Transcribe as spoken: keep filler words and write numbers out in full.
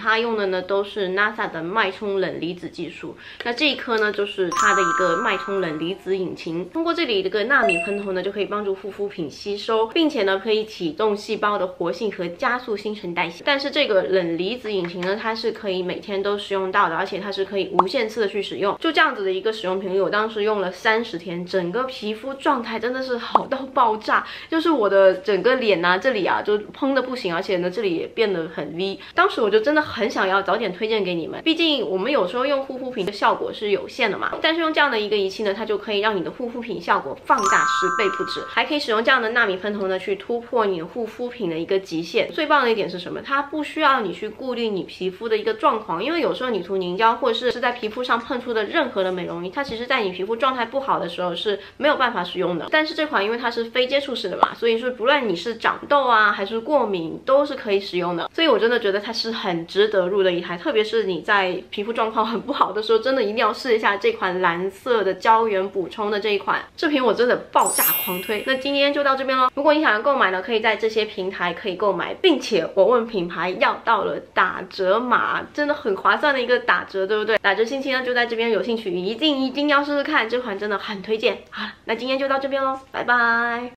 它用的呢都是 N A S A 的脉冲冷离子技术。那这一颗呢就是它的一个脉冲冷离子引擎，通过这里这个纳米喷头呢，就可以帮助护肤品吸收，并且呢可以启动细胞的活性和加速新陈代谢。但是这个冷离子引擎呢，它是可以每天都使用到的，而且它是可以无限次的去使用。就这样子的一个使用频率，我当时用了三十天，整个皮肤状态真的是好到爆炸，就是我的整个脸啊这里啊就嘭的不行，而且呢这里也变得很 V。当时我就真的很想要早点推荐给你们，毕竟我们有时候用护肤品的效果是有限的嘛，但是用这样的一个仪器呢，它就可以让你的护肤品效果放大十倍不止，还可以使用这样的纳米喷头呢去突破你护肤品的一个极限。最棒的一点是什么？它不需要你去顾虑你皮肤的一个状况，因为有时候你涂凝胶或者是是在皮肤上喷出的任何的美容仪，它其实在你皮肤状态不好的时候是没有办法使用的。但是这款因为它是非接触式的嘛，所以说不论你是长痘啊还是过敏都是可以使用的。所以我真的觉得它是很值得入的一台，特别是你在皮肤状况很不好的时候，真的一定要试一下这款蓝色的胶原补充的这一款，这瓶我真的爆炸狂推。那今天就到这边咯，如果你想要购买呢，可以在这些平台可以购买，并且我问品牌要到了打折码，真的很划算的一个打折，对不对？打折信息呢就在这边，有兴趣一定一定要试试看，这款真的很推荐。好了，那今天就到这边咯，拜拜。